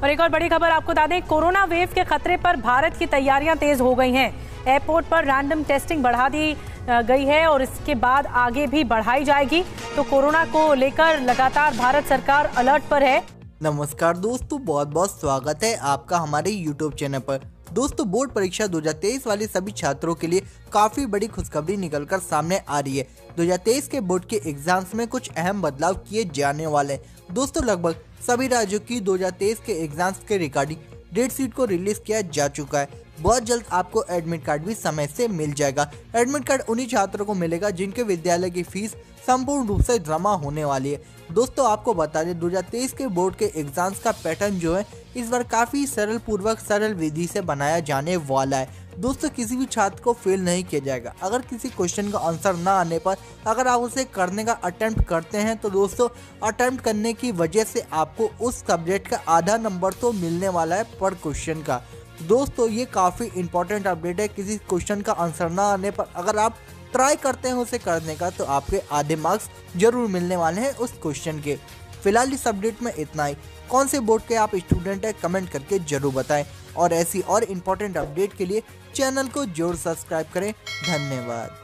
और एक और बड़ी खबर आपको बता दें, कोरोना वेव के खतरे पर भारत की तैयारियां तेज हो गई हैं। एयरपोर्ट पर रैंडम टेस्टिंग बढ़ा दी गई है और इसके बाद आगे भी बढ़ाई जाएगी। तो कोरोना को लेकर लगातार भारत सरकार अलर्ट पर है। नमस्कार दोस्तों, बहुत बहुत स्वागत है आपका हमारे YouTube चैनल पर। दोस्तों, बोर्ड परीक्षा 2023 वाले सभी छात्रों के लिए काफी बड़ी खुशखबरी निकलकर सामने आ रही है। 2023 के बोर्ड के एग्जाम्स में कुछ अहम बदलाव किए जाने वाले हैं। दोस्तों, लगभग सभी राज्यों की 2023 के एग्जाम्स के रिगार्डिंग डेट शीट को रिलीज किया जा चुका है। बहुत जल्द आपको एडमिट कार्ड भी समय से मिल जाएगा। एडमिट कार्ड उन्हीं छात्रों को मिलेगा जिनके विद्यालय की फीस संपूर्ण रूप से जमा होने वाली है। दोस्तों, आपको बता दें 2023 के बोर्ड के एग्जाम्स का पैटर्न जो है इस बार काफी सरल विधि से बनाया जाने वाला है। दोस्तों, किसी भी छात्र को फेल नहीं किया जाएगा। अगर किसी क्वेश्चन का आंसर ना आने पर अगर आप उसे करने का अटेम्प्ट करते हैं तो दोस्तों अटेम्प्ट करने की वजह से आपको उस सब्जेक्ट का आधा नंबर तो मिलने वाला है पर क्वेश्चन का। दोस्तों, ये काफ़ी इंपॉर्टेंट अपडेट है। किसी क्वेश्चन का आंसर ना आने पर अगर आप ट्राई करते हैं उसे करने का तो आपके आधे मार्क्स जरूर मिलने वाले हैं उस क्वेश्चन के। फिलहाल इस अपडेट में इतना ही। कौन से बोर्ड के आप स्टूडेंट हैं कमेंट करके जरूर बताएं और ऐसी और इम्पोर्टेंट अपडेट के लिए चैनल को जरूर सब्सक्राइब करें। धन्यवाद।